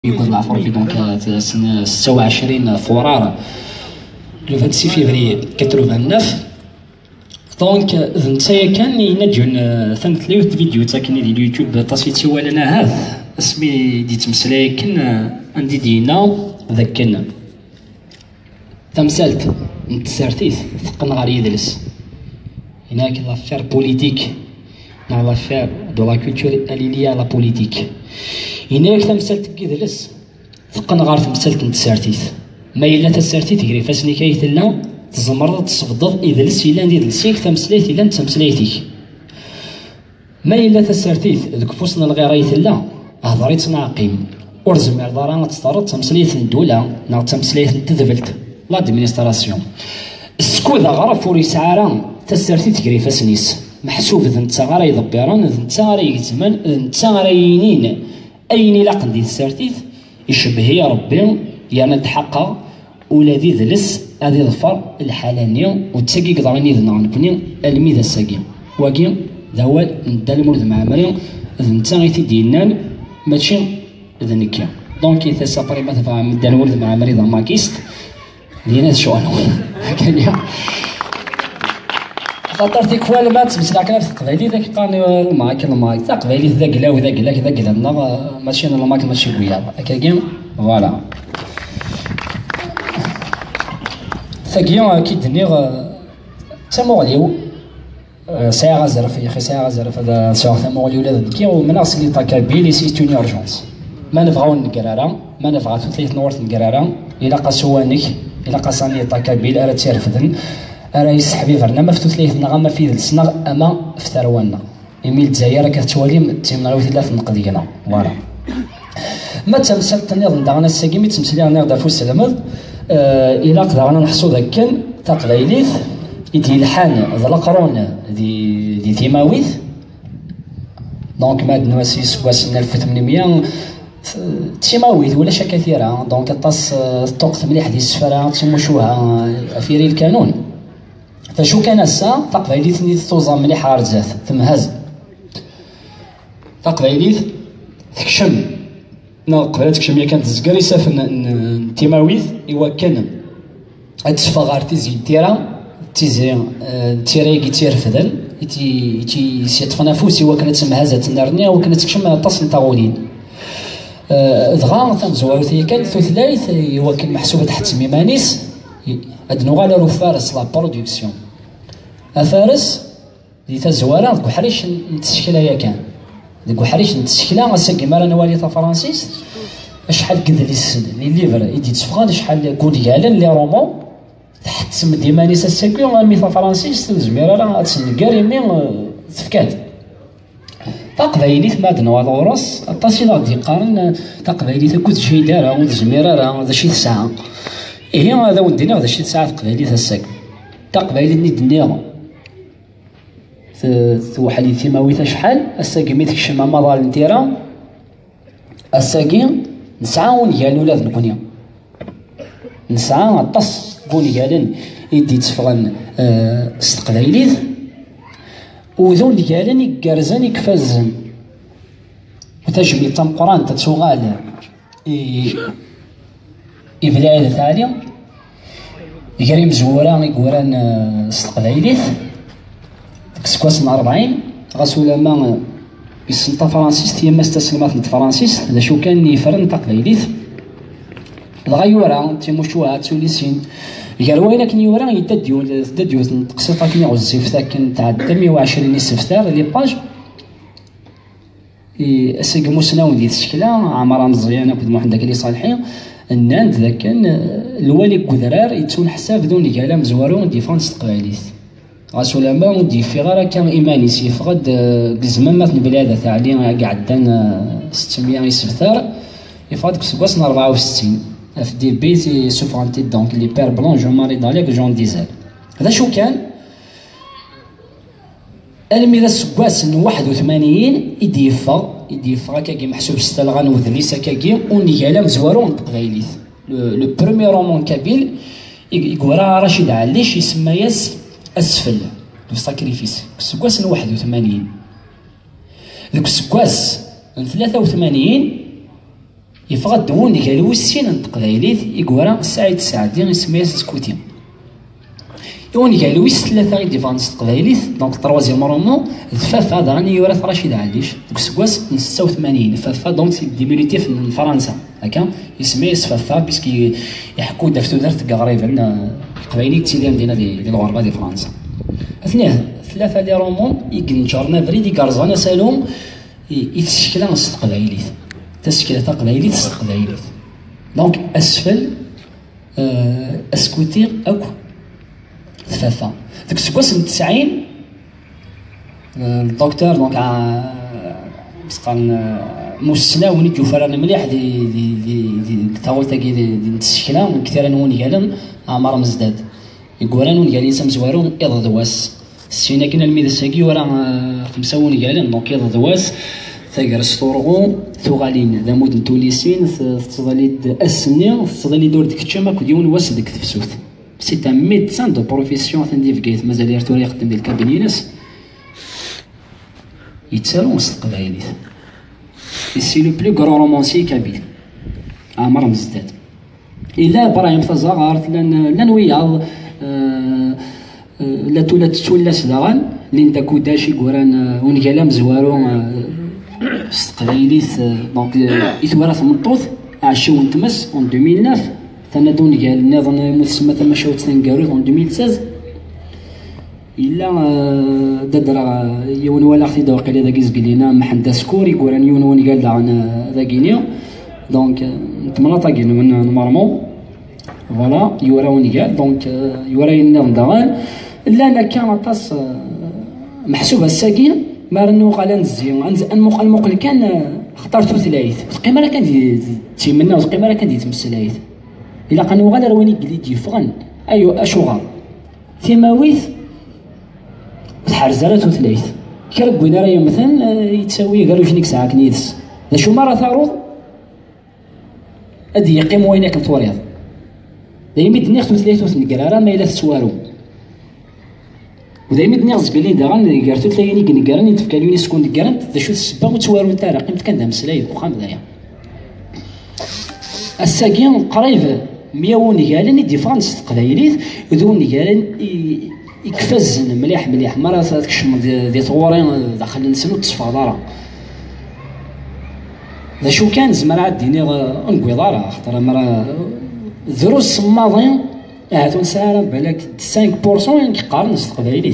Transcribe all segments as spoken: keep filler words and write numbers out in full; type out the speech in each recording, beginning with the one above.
يقول العفو ربي دونك سنة ستة وعشرين فورار لو ستة فيفري ثمانية وثمانين دونك نتايا كان ينجون ثان ثلاث فيديو تاكني ديال اليوتيوب طاسيتي ولا انا هذا اسمي دي تمسلاي كن عندي دينا ذاك كن تمثلت نتسارتيث ثقن غير يدرس هناك لافير بوليتيك لا لافير دو لا كولتور اليليا لا بوليتيك هناك تمثلت كيدرس ثقن غير تمثلت نتسارتيث ما الا تسارتيث غير فاسني كيتلا تزمرض تصفضض يدرس الا نديرسيك تمسليت الا تمسليتيك ما الا تسارتيث ذوك فوسنا الغير لا هضريت ناقيم ورزم دارا تسترد تمسليت الدوله نا تمسليت تذبلت لادمينستراسيون السكوذا غرف وريسعارا تسارتيث غير فاسنيس محسوب ذ نتا غير يضبيران ذ نتا غير يتمن ذ نتا غير ينين اين لا قندي تسارتيث يشبه يا ربي يعني تحقق ولا ذي ذلس هذه ظفر الحالانية وتساقي قدراني ذنا نكوني الميذا الساقي واقي ذا هو نتا المولد مع مريم ذ نتا غيتي دينان ماشي ذا نكيا دونك إذا سابري مثلا فهم نتا المولد مع مريم ذا ماكيست دينا شو أنا هكذا خاطرتي كوال مات مسلا كنا في قبيلي ذاك قاني الماك الماك ذا قبيلي ذا قلا وذا قلا ذا قلا ماشي أنا الماك ماشي قويا هكذا فوالا ثقيا كي دنيغ تموغليو ساعة زرف يا أخي ساعة زرف هذا ساعة تموغليو ولا ذكي ومن أصلي طاكابيلي سيتوني أرجونس ما نبغاو نقرارا ما نبغا ثلاث نورت نقرارا إلا قاسوانك إلا قاساني طاكابيل أرا تيرفدن أرا يسحبي فرنا ما فتو ثلاث نغا في السنغ أما فتروانا إميل الجزائر كتوالي تيمنا ثلاث نقدينا فوالا ما تمثلت نظام داغنا الساقيمي تمثلي نغدا فوس المذ إلا قدرنا نحصو ذاك تقبيليث يدي الحان ذا القرون دي دي تيماويث دونك ماد نواسي سواس ألف وثمانمية تيماويث ولا شا كثيرة دونك طاس الطوق مليح ديال السفارة تيموشوها أفيري الكانون فشو كان السا تقبيليث نيت توزا مليح عرزات تمهز تقبيليث تكشم نا قبلت كشمية كانت زكار يسافن تيماويث إوا كان هاد الصفاغار تيزي تيرا تيزي تيريكي تيرفدن تي تي سيتفنافوس إوا كانت مهازة تنرنيا وكانت تكشم طاس نتاولين دغا تنزوار ثي كانت ثلاث إوا كان محسوبة تحت ميمانيس هاد نوغالا رو فارس لا برودكسيون أفارس دي تزوارا دكو حريش نتشكلا يا كان ديك حريش نتسكلا اساكي مالا نوالي تا فرانسيس شحال كذليس لي ليفر يدي تفغان شحال كوديالن لي رومون تحت سم ديماني ساساكي مي تا فرانسيس تزمير راه تسنكاري مي تفكات تقبايليت ما دنوا الورس الطاسي غادي يقارن تقبايليت كنت شي دارا وزمير راه هذا شي ساعه هي هذا ودينا هذا شي ساعه تقبايليت الساك تقبايليت ني دنيا توحلي تيماويث شحال الساقي مي تكشم مضال نتيرا الساقي نسعى ونيال ولاد نكونيا نسعى طس ونيالن يدي تفغن أه استقبايليث وذو نيالن يكارزن يكفازن وتجمي تم قران تتسوغال إبلاد ثاني يقري مزورا يقوران استقبايليث سكواس أربعين غاسولا ما يسنطا فرانسيس تيما استسلمات نت فرانسيس هذا شو كان يفرن تقليديث الغيورا تيموشوها توليسين يقالوا كن يورا يدديو يدديو تقسيطا كني غزيف ذاك تاع مية وعشرين سفتار لي باج اسق موسنا ودي تشكيله عمرها مزيانه كنت محمد داك اللي صالحين الناند ذاك كان الوالي كودرار يتسون حساب ذون اللي قال مزوارو ديفونس تقليديث غاسولا ما ودي في غير كان إيماني سيفقد زمان مات البلاد تاع اللي قعدنا ستمية يسفتار يفقد سكواس أربعة وستين في دي بيتي سوفرانتي دونك لي بير بلون جون ماري داليك جون ديزل هذا شو كان الميرا سكواس واحد وثمانين يديفا يديفا كاكي محسوب ستالغان وذليسا كاكي ونيالا مزوارو نتقبايليث لو بروميي رومون كابيل يقورا رشيد عليش يسمى ياس أسفل دو ساكريفيس السكواس واحد وثمانين ذوك السكواس ثلاثة وثمانين يفغد دون قال وسين التقبايليت يقورا سعيد السعدي يسميها سكوتي يوني قال ويس ثلاثة غير ديفانس تقبايليت دونك تروازيام مرومون الفافا هذا غني يورث رشيد عليش دوك سكواس من ستة وثمانين فافا دونك ديبيليتي في فرنسا هكا يسميه سفافا بيسكي يحكوا دافتو درت قريبا القبايليت تيلي مدينه ديال الغربه ديال فرنسا اثنين ثلاثة لي رومون يقنجرنا فريدي كارزانا سالوم يتشكل نص تقبايليت تشكيلة تقبايليت نص تقبايليت دونك اسفل أه اسكوتي اكو ثلاثة ديك السكواس من تسعين الدكتور دونك مسقان موسنا وني جوفران مليح دي دي دي دي تاول تاكي دي التشكيله من كثير نوني قالن عمر مزداد يقولون نوني قالين سام زوارون اض دواس سينا كنا الميدساكي ورا خمسه وني قالن دونك اض دواس ثاقر ستورغون ثوغالين ذا مدن تونسيين تظليد اسني تظلي دور ديك التشما كديون واس ديك تفسوت سي ان ميدسان دو بروفيسيون سانديفيكيت مازال يرتو يخدم بالكابينينس يتسالو مستقبلينيت سي لو بلو غران رومانسي كابيل عمر مزداد الا ابراهيم تزغارت لان لان وياض لا تولا تتولاس داغان لين داكو داشي قران ونقالا مزوارو استقبايليت دونك يتوارث مطوط عشو نتمس اون ألفين وتسعة ثنا دون قال النظام المسمى ثم شاوت ثنقاروت اون ألفين وستة عشر الا ددرا يون ولا اختي دوق لي داكيز قلينا محندا سكور يقول ان يون ون قال داغنا داكينيو دونك نتمنى طاقين من نورمال فوالا يورا ون قال دونك يورا النظام داغان لا انا كان طاس محسوبه الساكين ما رنو قال نزيو المقال المقل كان اخترت ثلاث القيمه راه كان تيمنا والقيمه راه كان يتمثلايت الا قالوا غير رواني قليت يفغن ايوا اشغال ثماويث تحرزرات وثلاث كربونا راه مثلا يتساوي قالوا شنيك ساعه كنيدس ذا شو مره تعرض ادي يقيم وينك التوريض دايما تنيخ ثلاث وثنقرا ما الا تسوارو ودايما تنيخ بلي داغن قرتو تلاقيني كنقراني تفكالوني سكون قرانت ذا شو السبه وتسوارو نتا راه قيمت كان دام سلايد وخام دايا الساكين قريب مية ونقالن ديفرانس تقبايليت ذو نقالن يكفزن مليح مليح مرة تكشم دي ثورين داخل نسنو تصفادارا ذا شو كان زمان عديني نقويضارا خاطر مرة دروس صماضين هاتو نسارا بالك خمسة بالمية كيقارن تقبايليت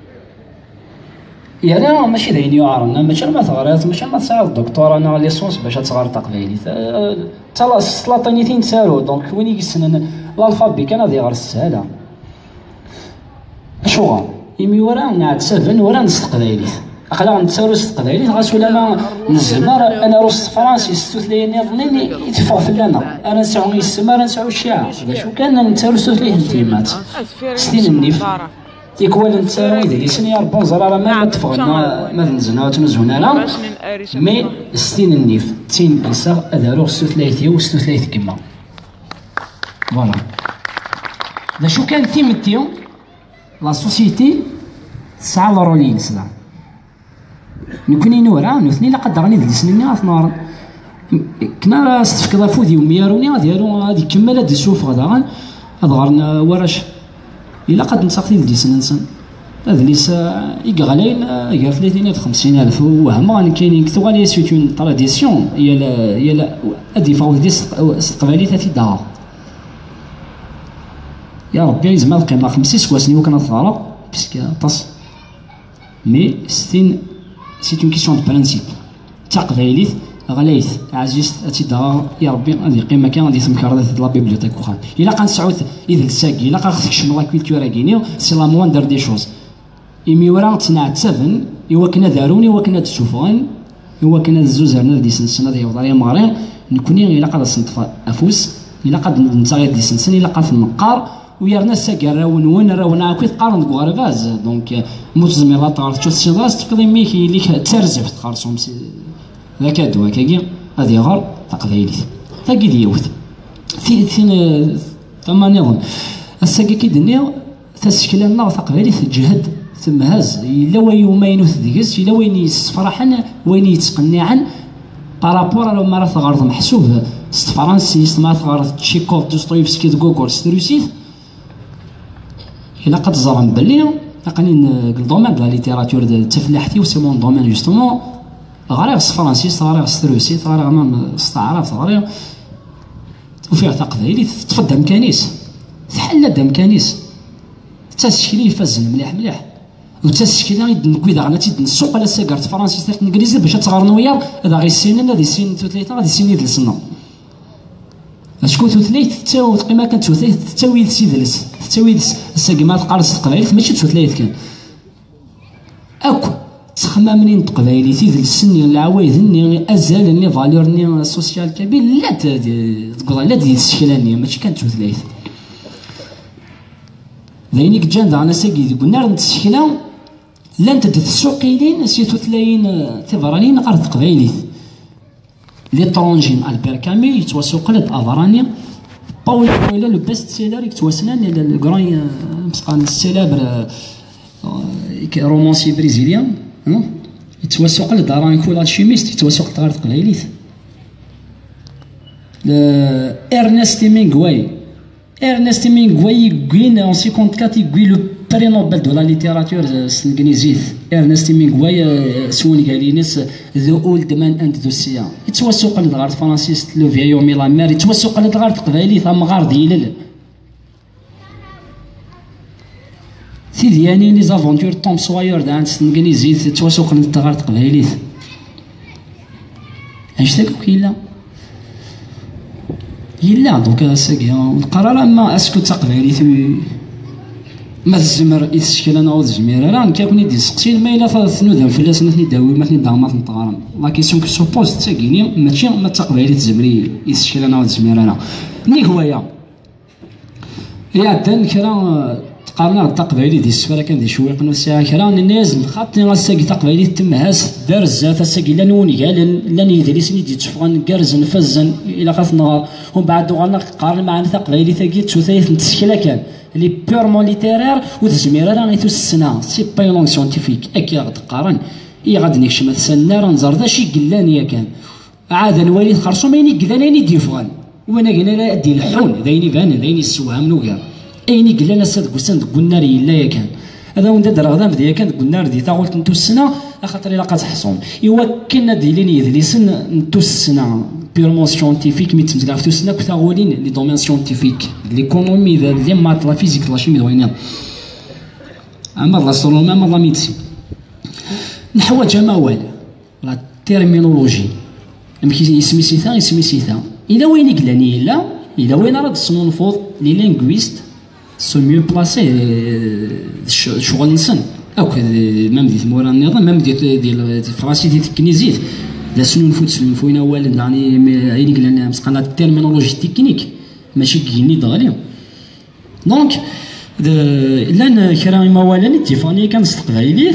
يا ماشي داين يعارنا ماشي ما تغرات ماشي ما تسعى الدكتور انا ليسونس باش تغار تقبايليت تا سلاطينيتين تسارو دونك وين يسنن الالفابي كان غادي يغرس السهاله اشوغا يمي ورا نعاد سفن ورا نستقبايليت اخلا نتسارو استقبايليت غاسو لما نزمر انا روس فرنسي ستوثليني ظنيني يتفوق في لنا انا نسعو يسمى انا نسعو الشعر شو كان نتسارو ستوثليه انتيمات ستين النيف يكوال نتسارو إذا ليسني ربون زرارة ما تفغنا ما نزنا وتنزونا لا مي ستين النيف تين إنساغ أدارو ستوثلايثي وستوثلايث كما فوالا دا شو كان ثيمتيو لا سوسيتي تسعى لرولين سلا نكوني نورا نوثني لقد غني ذي سنيني غاثنار كنا ستفكضا فودي ومياروني غادي يارو غادي كمل هادي السوف غادا غان غارنا وراش إلا قد نساقتي لديسن نسن هذا ليس يقغلين يقال ثلاثين خمسين ألف وهم غادي كاينين كتو غادي سيت اون تراديسيون يالا يالا ادي فاول ديس استقبالي ثلاثي دار يا ربي زعما القيمة خمسين سكواسني وكان تغرق بيسك طاس مي ستين سيت اون كيسيون دو برانسيب تقبايليت غلايث عزيز اتي دار يا ربي هذه قيمه كان غادي تمكر هذه لا بيبليوتيك وخا الا قنسعود اذا الساكي الا قاخذك شنو لا كولتور كينيو سي لا موندر دي شوز ايمي ورا تنعت سفن ايوا كنا داروني وكنا تشوفون ايوا كنا زوزرنا دي سنسن هذه وضعيه مارين نكوني الا قاد نصنف افوس الا قاد نتاغي دي سنسن الا قاد نقار ويرنا الساكي راون وين راون عاكي تقارن كوارفاز دونك متزمي لا طارت تشوف شي راس تقضي ميكي اللي ترزف تقارصهم ذاك الدواء كاكي هذه غار تقبايليت ثاكي ديوث في ثين ثم نظن الساكي كيدنيو تسكلا النار تقبايليت تجهد ثم هز الا وين يومين ثديكس الا وين يصفرحن وين يتقنعن بارابور لو مرات غرض محسوب فرنسيس ما تغار تشيكوف دوستويفسكي غوغول ستروسيت إلا قد زرم بلي أقنين الدومين د لا ليتيراتور د تفلاحتي وسي مون دومين جوستومون غاري فرنسيس غاري ستروسيت غاري من استعراف غاري وفيها تقبايلي تفضل مكانيس تحل دام كانيس تسكيلي يفزن مليح مليح وتسكيلي نكوي داغنا تيد السوق على ساكارت فرنسيس تاع الانجليزي باش تغارن وياه هذا غير السنين هذه السنين ثلاثه غادي السنين ديال السنه شكون ثلاث تساوي قيمه كانت ثلاث تساوي سيدلس تساوي الساقيمات قارص قبايل ماشي ثلاث كان اكو تخمامني قبايلي تيدل السنين العوايد ني ازال ني فالور ني سوسيال كبير لا تقول لا ديال الشكلانيه ماشي كانت ثلاث ذينيك جان دانا ساقي قلنا راه نتسكلا لان تدت السوقيين سيتو تلاين تبرانين ارض قبايليت لي طرونجين البير كامي يتوسوق لد افرانيا باول ولا لو بيست سيلر يتوسلان لو غران مسقان السيلابر رومانسي بريزيليان يتوسوق لد ران كولا شيميست يتوسوق تغارد قبايليت ارنست مينغواي Ernest Hemingway يقين en cinquante-quatre يقين لو بري نوبل دو لا ليتيراتور الانجليزيت Ernest Hemingway سون قالينس ذا اولد مان اند ذا سيا يتوسق لدغارت فرانسيس لو فيايو ميلا مير يتوسق لدغارت قبايلي ثم غار ديال سيدي يعني لي زافونتور توم سواير دا عند الانجليزيت يتوسق لدغارت قبايلي اش تاك كيلا يلا دوك ساكي القرار اما اسكو تقبايليت ما الزمر يتشكل انا وزمير راه كيكون يدي سقسي ما الا ثنودهم فلاس نثني داوي ما ثني دامات نطغارم لا كيسيون كي سوبوز تاكيني ماشي ما تقبايليت زمري يتشكل انا وزمير انا ني هوايا يا دان كرا تقارنا التقبايلي دي السفره كان دي شويق نسا كرا الناس خاطني غاساكي تقبايلي تمهاس دار الزات ساكي لا نوني قال لا يدرس ني تفغن كرز نفزن الى خاف النهار ومن بعد غانا قارن معنا تقبايلي تاكي تسوثايت نتسكلا كان لي بيرمون ليتيرير وتزمير راه نيتو السنه سي با لونغ سيونتيفيك اكي غاد قارن اي غاد نكشم السنه راه نزر ذا شي قلان يا كان عاد الوالد خرصو مايني قلان ني ديفغن وانا قلنا لا ادي الحون دايني فان دايني السوام نوكا ايني قلنا ساد قسان قلنا ري لا يا كان هذا وند درغدام ديال كان قلنا ردي تا قلت نتو السنه خاطر الا قتحصون ايوا كنا ديلين يدليسن نتو السنه بيرمون سيونتيفيك مي تمزلا في السنه كنت غولين لي دومين سيونتيفيك ليكونومي لي مات لا فيزيك لا شيمي دوينيا اما لا سترونومي اما لا ميديسين نحواج موال لا تيرمينولوجي يمكن يسمي سيتا يسمي سيتا الى وين قلاني الا الى وين راه تصنو نفوض لي لينغويست سو ميو بلاسي شغل نسن او ميم ديال مورا النظام ميم ديال ديال فرنسي ديال الكنيزيت لا سنون فوت سنون فوينا والد يعني عيني قلنا مسقنا التيرمينولوجي تكنيك ماشي كيني دغالي دونك لان كرا موالين تيفاني كان استقباليت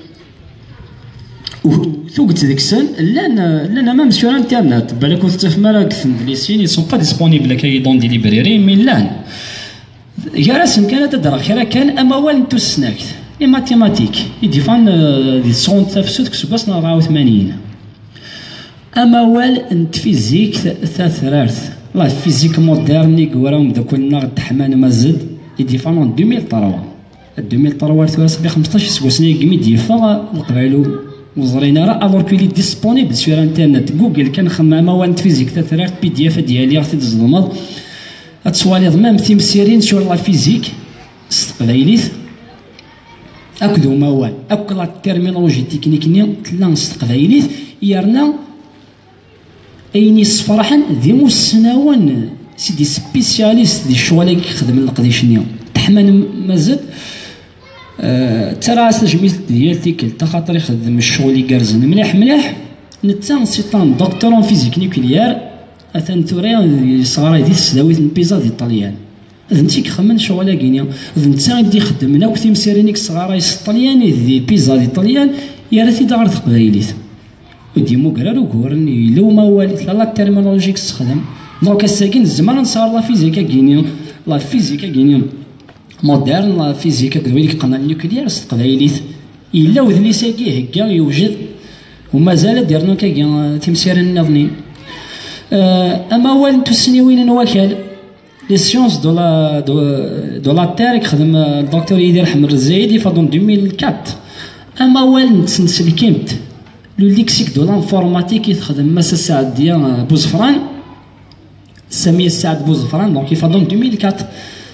وثوقت ديك السن لان لان ميم سور انترنت بالك كنت تفهم راك الانجليزيين يسون با ديسپونيبل كاي دون دي ليبراري مي لان يا راسم كانت تدرك كرا كان اموال نتو السناكت لي ماتيماتيك يديفان دي سون تفسد كسباس أربعة وثمانين اموال انت فيزيك ثلاث لا فيزيك مودرني كوراهم داك النار تحمان مازد يديفان ألفين وثلاثة ألفين وثلاثة ثلاثة بي خمسطاش سكوسني كمي ديفا القبائل وزرينا راه الور كو لي ديسپونيبل سور انترنت جوجل كان خمام موال فيزيك ثلاث بي دي اف ديالي غادي تظلمض اتسواليض ميم تيمسيرين سور لا فيزيك استقبايليت اكدو موال اكو لا تيرمينولوجي تكنيكني تلا استقبايليت يرنا ايني صفرحا دي مسناون سيدي سبيسياليست دي الشغل اللي كيخدم القديشنيا تحمن مازال أه ترى تجميل ديال تيكل خاطر يخدم الشغل اللي كارزن مليح مليح نتا سيطان دكتور فيزيك نيكليير اثن ثوري صغار دي تسداويت البيزا ديال الطليان انت كيخمن شغل كينيا انت غادي يخدم لنا كنتي مسيرينيك صغار الطلياني دي بيزا ديال الطليان يا راه تيدار تقبايليت وديمو قرار وكورني لو ما واليت لا تيرمينولوجيك تستخدم دونك الساكن الزمان نصار لا فيزيكا كينيا لا فيزيكا كينيا مودرن لا فيزيكا كذلك قناه النيوكليير استقبايليت الا وذني ساكي هكا يوجد ومازال ديرنا كاع تيمسير النظني اما وين تسنيوين نواكل لي سيونس دو لا دو لا تير يخدم الدكتور يدير حمد الزايدي فدون ألفين وأربعة. اما وين تسنسلكيمت لو ليكسيك دو لانفورماتيك يخدم مس سعد ديال بوزفران سميه سعد بوزفران دونك يفضل ألفين وأربعة.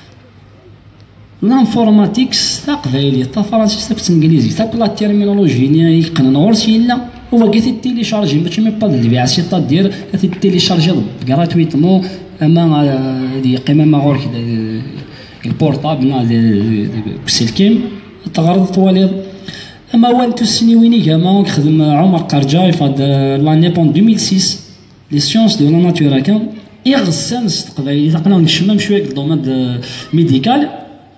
لانفورماتيكس تا قبايلي تا فرنسي تا انجليزي تا لا تيرمينولوجي يقنن غورسي لا هو كي تيليشارجي ماشي مي با البيع سي تا دير تيليشارجي غراتويتمون اما دي قيمه ما غورك البورطابل بسلكيم تغرض طوالي. اما وين تسنيويني كما خدم عمر قرجاي فهاد لاني بون ألفين وستة لي سيونس دو لا ناتور كان يغسل قبايلي تقنا نشمم شويه الدومين ميديكال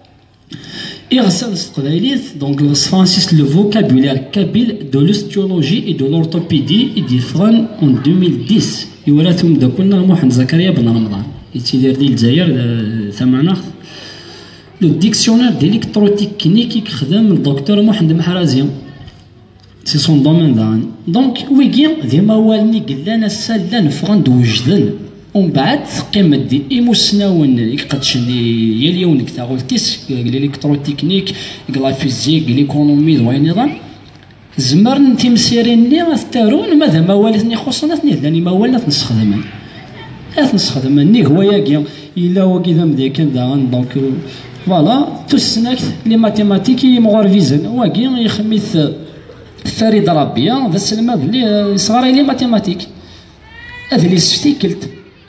يغسل قبايليت دونك فرانسيس لو فوكابولير كابيل دو لوستيولوجي اي دو لورتوبيدي ديفرون اون ألفين وعشرة يوراتهم دا كلنا محمد زكريا بن رمضان يتيدير ديال الجزائر ثمانه لو ديكسيونير ديليكتروتكنيك يخدم الدكتور محمد محرازي سي سون دومين دان دونك ويكي ديما والني قلنا سالان فران دوجدن ومن بعد قيمة دي إيموسناون يقدش اللي يليون كتا غولتيس الإلكتروتكنيك لا فيزيك ليكونومي دوين نظام زمر تيمسيرين لي غاثتارون ماذا ما والتني خصنا ثني لاني ما والنا تنستخدم تنستخدم ني هو ياكي إلا هو كذا مدي كان دان دونك فوالا تسناك لي ماتيماتيكي مغرفيزن واكي يخميث فريد ربيا ذا السلمة اللي صغار لي ماتيماتيك هذا اللي استيكلت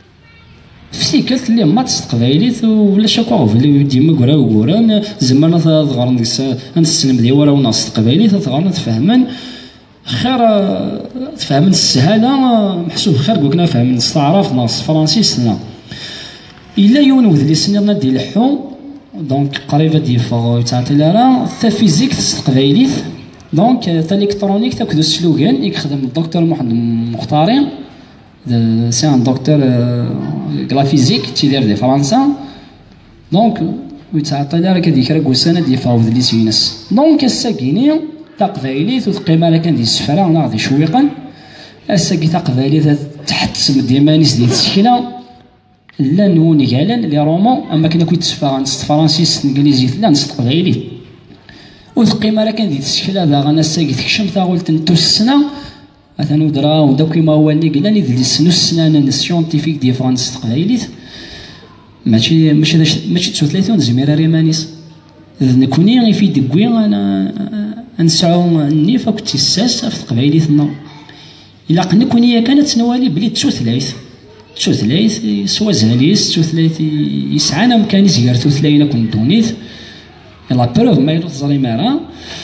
فتيكلت اللي ماتس تقبايليت ولا شكوى اللي ديما كورا وكورا زعما تغرن ديك نستسلم دي ورا وناس تقبايليت تغرن تفهمن خير تفهمن السهاله محسوب خير كنا فهمن استعراف ناس فرنسيسنا الا يونو اللي سنيرنا ديال الحو دونك قريبه ديال فغ تاع تلارا تا فيزيك تقبايليت دونك تا الكترونيك تاخذ السلوغان يخدم الدكتور محمد مختاري سي ان دكتور لا فيزيك تيدير دي فرنسا دونك ويتعطى لها كديك راه كوسانه ديال فاوض لي سينس دونك الساكيني تا قبايليت وتقيمه راه كان ديال السفره انا غادي شويقا الساكي تا قبايليت تحت سم ديال مانيس ديال التشكيله لا نوني كالا لي رومون اما كنا كنت تسفا نص فرنسيس انجليزي لا نص قبايلي وتقيمه راه كان ديال التشكيله دا غانا الساكي تكشم تا قلت نتو السنه مثلا درا وداك ما هو اللي قلنا لي ديال السنوس سنان السيونتيفيك ديال فرنسا تقبايليت ماشي ماشي ماشي تسوثلاثون زمير ريمانيس نكوني غي في دكوي انا نسعو النيفا كنت الساس في تقبايليتنا الا قلنا كوني كانت نوالي بلي تسوثلايث تسوثلايث سوا زاليس تسوثلايث يسعانا مكان يزير تسوثلاينا كون دونيت لا بروف ما يروح زريمه راه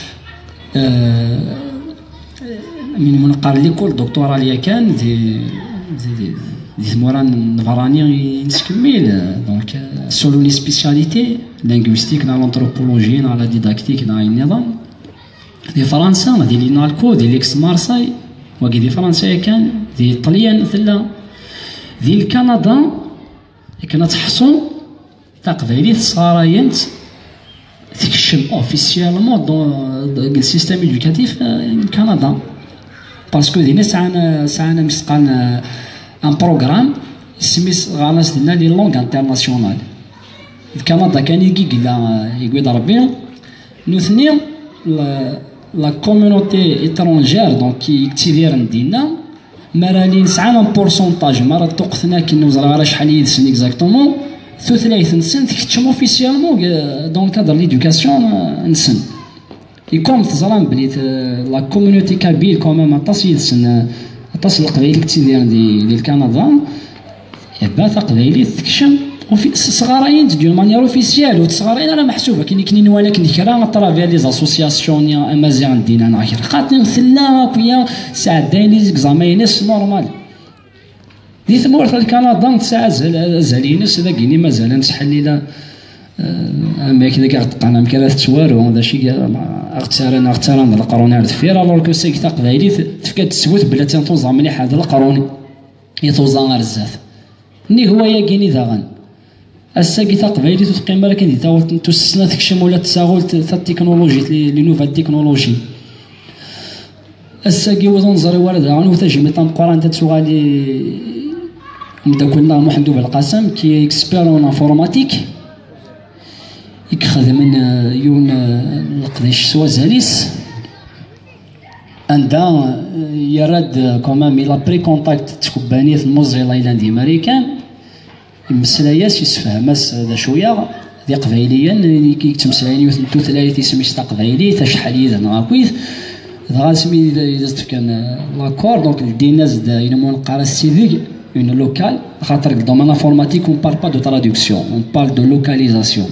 من منقار ليكول دكتوراه ليا كان دي دي دي موران نفراني نسكمل دونك سولو لي سبيسياليتي لينغويستيك نا لانثروبولوجي نا لا ديداكتيك نا النظام دي فرنسا دي لي نالكو دي ليكس مارساي واكي دي فرنسا كان دي طليان مثلا دي الكندا كنا تحصون تا قبايليت صغارينت تكشم اوفيسيالمون دون السيستيم ايدوكاتيف كندا باسكو دينا ساعنا ساعنا مسقان ان بروغرام سميس غاناس دينا لي لونغ انترناسيونال كندا كان يجي قلا يقعد ربي نوثني لا كوميونيتي اترونجير دونك يكتيدير ندينا مرالي نسعى ان بورسونتاج مرة توقفنا كي نوزر على شحال يدسن اكزاكتومون ثلاث نسن تكتشم اوفيسيالمون دون كادر ليدوكاسيون نسن يكون تزران بلي لا كوميونيتي كابيل كومام اطاس يدسن اطاس القبايل كتيدير ديال كندا يبا قبايلي تكشم وفي صغارين ديال مانيير اوفيسيال وتصغارين راه محسوبه كاين كنين ولكن كرا طرافيا لي زاسوسياسيون يا امازيغ دينا ناخر خاطر مثلا كويا ساعدين لي زعماينس نورمال دي ثمور في كندا تساعد زالينس هذا كيني مازال نسحليلا اما كذا كتقنا مكلا تسوارو هذا شي اغتسارن اغتسارن القرون دفير الوغ كو سيك تقبايلي تفكات تسوت بلا تنتوزا مليح هذا القرون يتوزا غير الزاف ني هو يا كيني داغن الساكي تقبايلي تقيم بالك انت تاولت تسنا تكشم ولا تساغول تا التكنولوجي لي نوفا تكنولوجي الساكي وزن زري ورد غنو تجي ميطام قران تتسوغالي مداكلنا محمد بالقاسم كي اكسبير اون انفورماتيك يخدم يون القديش سوا زاليس عندها يراد كومام الى بري كونتاكت تكبانيه الموزيلا الى دي امريكان المسلاياس يسفهماس هذا شويه دي قبايليا كي تمسلاين يوث نتو ثلاثه يسميش تا قبايلي تا شحال يدنا كويس دغا سمي دازت كان لاكور دونك دينا زد ينمون قرا سيفيك اون لوكال خاطر الدومين انفورماتيك اون بار با دو ترادكسيون اون بار دو لوكاليزاسيون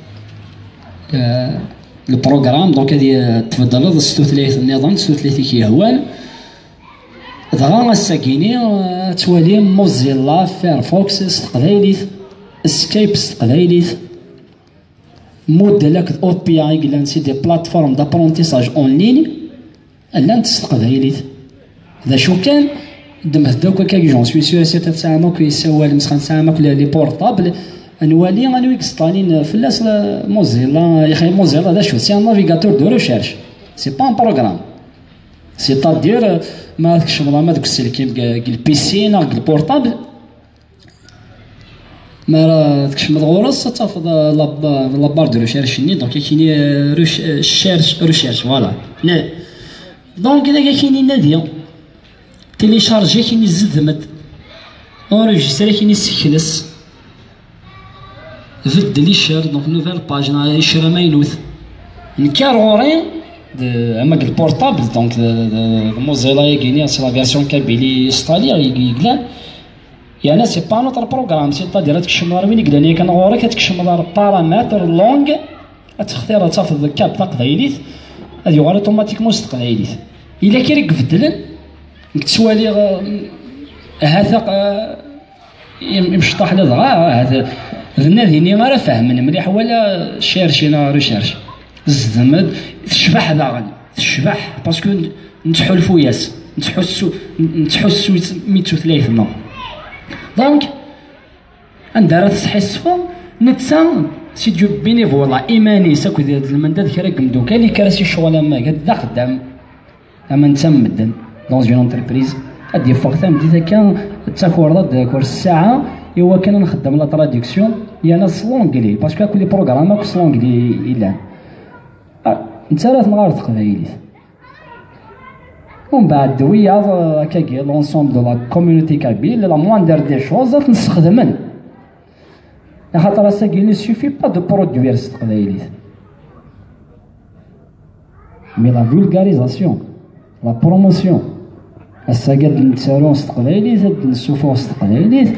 البروغرام دونك هادي تفضل ستوثلاث النظام ستوثلاث كيهوال دغا الساكيني توالي موزيلا فايرفوكس استقبايليت سكايب استقبايليت موديلك او بي اي كلان سي دي بلاتفورم دابرونتيساج اون لين لان تستقبايليت هذا شو كان دمت دوكا كاك جون سوي سيو سي تسامك يسوى المسخن سامك لي بورطابل نولي غنويك ستالين فلاس موزيلا يا اخي موزيلا هذا شو سي ان نافيغاتور دو ريشيرش سي با ان بروغرام سي تادير ما هذاك الشغل ما ذوك السلكيم البيسين البورطابل ما هذاك الشغل غورس تاخذ لابار دو ريشيرش ني دونك كاين ريشيرش ريشيرش فوالا دونك اذا كاين ناديه تيليشارجي كاين يزدمد اونجستري كاين يسكلس فد لي شير دونك نوفيل باج يشرى ماينوث نكار غورين اما البورطابل دونك الموزيلا يكينيا سي لا فيرسيون كابيلي ستالي يقلان يعني سي با نوتر بروغرام سي تادير هاديك الشمار وين يقلان كان غورك هاديك الشمار بارامتر لونغ تختار تاخذ الكاب تاع قبايليت هادي غور اوتوماتيكمون استقبايليت الا كي ريك بدلن تسوالي هذا يمشطح لدغا هذا النادي ما راه فاهمين مليح ولا شيرشينا ريشيرش الزمد تشبح داغن تشبح باسكو نتحلفو ياس نتحسو نتحسو ميتو ثلاثنا دونك عندها راه تحسفو نتسا سي دو بينيفولا ايماني ساكو ديال المنداد كرا قمدو كان لي كراسي الشغل ما قد خدام اما نتا مدن دون اون انتربريز هادي فوق ثام ديتا كان تاكور ضد كور الساعه ايوا كان نخدم لا تراديكسيون يانا سلونغلي باسكو كل بروغرام ماكو سلونغلي الا انت راه تنغار تقبايليت ومن بعد ويا كاكي لونسومبل دو لا كوميونيتي كابيل لا مواندر دي شوز تنستخدمن خاطر ساكي ني سوفي با دو برودوير استقبايليت مي لا فولغاريزاسيون لا بروموسيون الساقات نتسالون استقبايليت نسوفو استقبايليت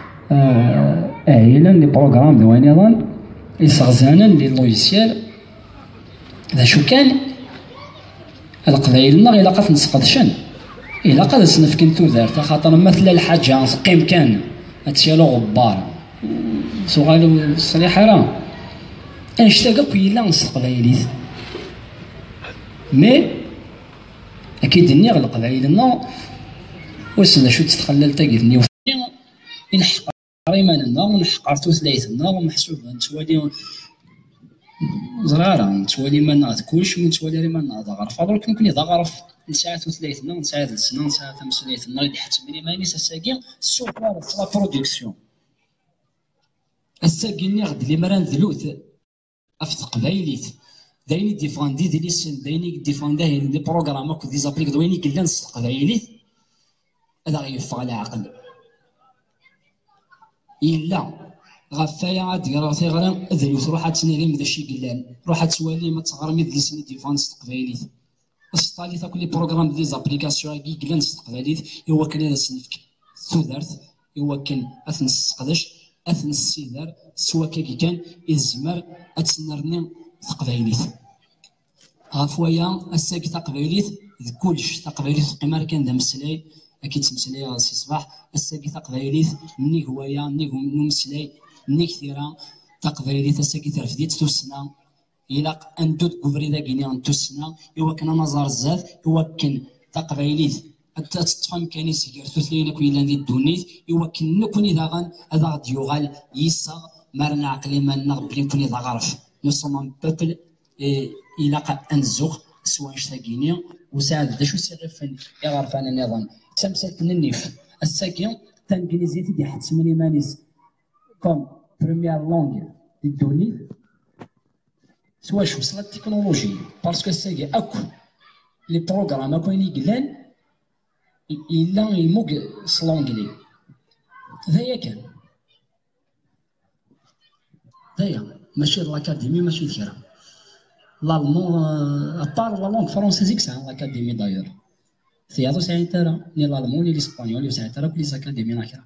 اهيلا لي بروغرام دوانيضا يسغزانا لي لوجيسيال هذا شو كان القبايلنا إلا قاف نسقدشن إلا قاد سنفكن تودارت خاطر مثل الحاجة قيم كان هتسالو غبار سوغالو الصريحة راه انشتاقا كويلا نستقبايليت مي أكيد نيغ القبايلنا وسنا شو تتخلل تاقيتني نحقر إيماننا ونحقر توثلايتنا ومحسوب نتوالي زرارة نتوالي ما ناض كلشي ونتوالي ما ناض غرف هذا كون كوني غرف نساعة توثلايتنا ونساعة لسنا نساعة مسؤوليتنا اللي حتى بلي ماني ساكي السوق لا برودكسيون الساكي ناخد لي مران ذلوث أف قبايليت دايني ديفاندي دي لي سن دايني ديفاندي دي بروغرام دي زابليك دويني كلان قبايليت هذا غيوفق على عقل إلا غفايا عاد راه تيغرا ذلوث روح تسنيري مدا شي قلان روح تسوالي ما تغرمي دلسني ديفانس تقبايليت وسطالي تا كل بروغرام دي زابليكاسيون كي قلان تقبايليت هو كان هذا السنفك ثودرت هو كان اثنس قداش اثنس السيدار سوا كي كان يزمر اتسنرني تقبايليت غفوايا الساكي تقبايليت كلش تقبايليت قمار كان دا مسلاي اكيد تمسلاي سي صباح الساكي تقبايليت مني هوايا مني مسلاي مني كثيرة تقبايليت الساكي ترفديت توسنا إلا أندود كوفريدا كيني توسنا إوا كان نظر الزاف إوا كان تقبايليت حتى تتفهم كاني سير توثلينا كويلا ندي الدونيت إوا كان نكوني داغن هذا غادي يغال يسا مارنا عقلي مالنا غبلي نكوني دا غرف نو سوم ان بوبل إلا أنزوغ سوا نشتاقيني وساعد دا شو سيغفن يغرف أنا النظام تمسات النيف الساكي الانجليزيه تيدي حتسمني مانيس كوم بروميير لونغ للدوني سوا شو وصلت التكنولوجيا باسكو ساكي اكو لي بروغرام اكو يقلان الا يموق سلونغلي ذايا كان ذايا ماشي لاكاديمي ماشي كيرا لالمون ابار لا لونغ فرونسيزيك ساعه لاكاديمي دايور ثيادو ساعه ترى ني لالمون ني الاسبانيول ساعه ترى كل زاكاديمي ناكرا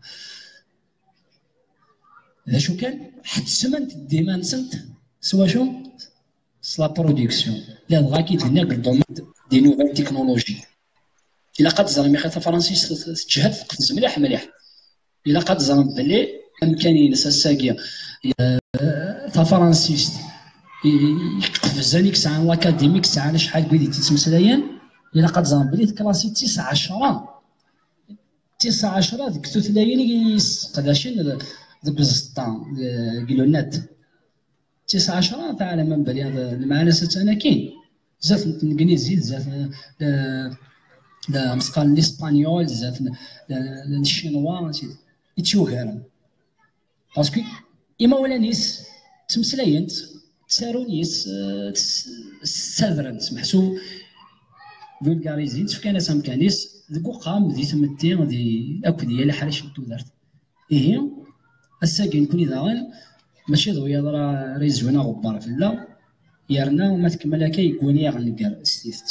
ذا شو كان حتسمنت ديما نسنت سوا شو سلا برودكسيون لا بغا كيتهنى بالدومين دي نوفال تكنولوجي الا قد زعما خاطر فرنسيس تجهد تقفز مليح مليح الا قد زعما بلي امكانيه ساساكيا تا فرنسيس يقفز هذيك الساعه لاكاديميك ساعه شحال قولي تيتمسلايان الا قد زعما بلي كلاسي تسعة عشرة تسعة عشرة ديك ثلاثين يستقداشين ذوك الزطان كيلونات تسعة عشرة تاع على من بالي هذا المعنى انا كاين بزاف الانجليزي بزاف لا مسقال الاسبانيول بزاف الشينوا يتشوهر باسكو اما ولا نيس تمسلاينت تسارو نيس سافرنت محسو فولغاريزينت كان سامكانيس ذوك قام دي تمتي دي اكو ديال حرش تودرت هي الساكن كوني داغن ماشي ضويا راه راه زوينه غبار في لا يرنا وما تكمل هكا يكوني غنكر ستيفت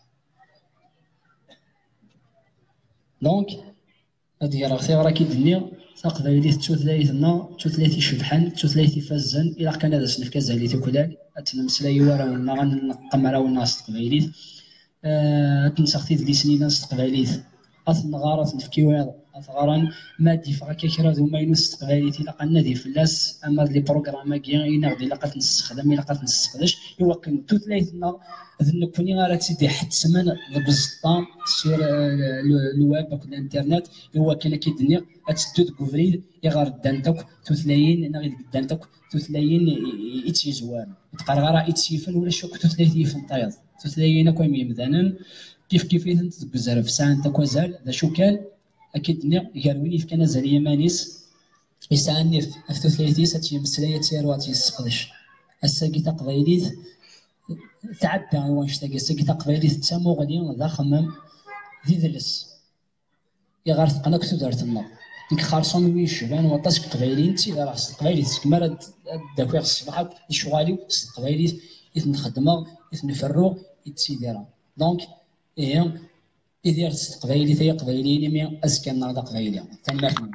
دونك هادي راه ثيغرا كيدني تقبايليت توثلايثنا توثلايث شبحان توثلايث فازن الى كان هذا سنف كازاليت وكلال اتنمسلاي ورا ونا غنقم راه الناس تقبايليت أه تنسختي لي سنين ناس تقبايليت اثنغارات نفكيوال اثغاران ما ديفا كيكرا ذو ما ينس تقبايليت الى قلنا دي فلاس اما لي بروغرام كاين اين غادي الا قات نستخدم الا قات نستخدمش ايوا كن توثلايثنا ذن كوني غير تيدي حد سمان بالزطام سير الويب او الانترنت هو كان كيدني اتسدو كوفريد يغار دانتك توثلاين انا غير دانتك توثلاين ايتسي زوان تقرا غير ايتسيفن ولا شوك توثلايث يفنطيض توثلاين كويم يمدانن كيف كيف انت تبزر في ساعه انت كوزال ذا شو كان اكيد ني قالوا في كان زال يمانيس يسعني في توثلايثيس هادشي مسلايه تيروات يسقدش الساقي تقبايليت تعدى واش تاقي الساقي تقبايليت تسمو غادي ذا خمم ذي ذلس يا غير تقنا كتو دارت النار ديك خارصون ويش بان وطاس قبايلين تي راه قبايليت كما داكوير الصباح الشغالي قبايليت يثن خدمه يثن فرو يتسيديرا دونك ايه إذا قبايلي ثي قبايلي مي أزكى النهضة قبايلي تنباح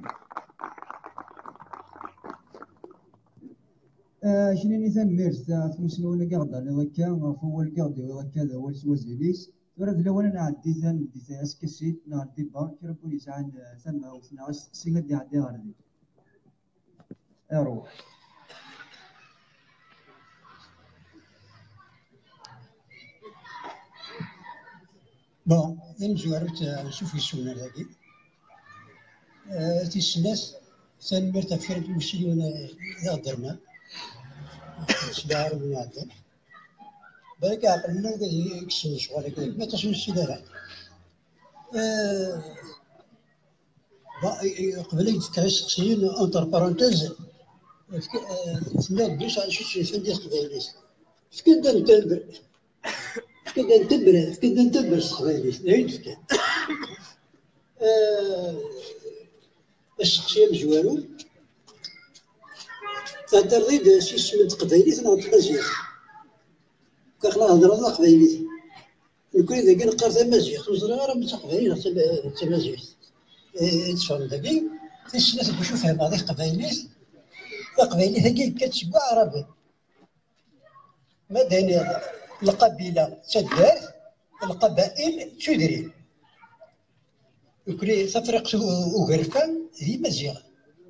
شنو نيثان ميرس تمسلونا كاغدا لوكا فهو الكاغدي وكذا هو سوازيليس ورد لو انا عدي ثان دي اسكسيت نعدي بان كيربوني ساعه ثم وثنا سي غادي عدي غادي اروح بون نمزوارت نشوف السنة هذه تيسناس سنمرت أفكار المشي وانا يقدرنا سلاح من هذا بالك عقلنا يكسر شغل كذا ما تصير السلاح قبل يتكرس شخصيا انتر بارونتيز تسمى بيش على شو شو ندير قبيليس فكان دار تنبر فكان نتبر فكان نتبر قبيليس نعيد فكان الشخصيه مزوالو ترضيد شي سمنت قبيليت نعرف مزيان كاخلا هضره لا قبيليت يكون اذا كان قرا مزيان خرج راه من قبيليت حتى مزيان تفهم داكي الناس كنشوفها بعض قبايليت قبايليت هكا كتشبع عربي مدني القبيله تدار القبائل تدري يكون تفرقة وغرفة هي مزيغ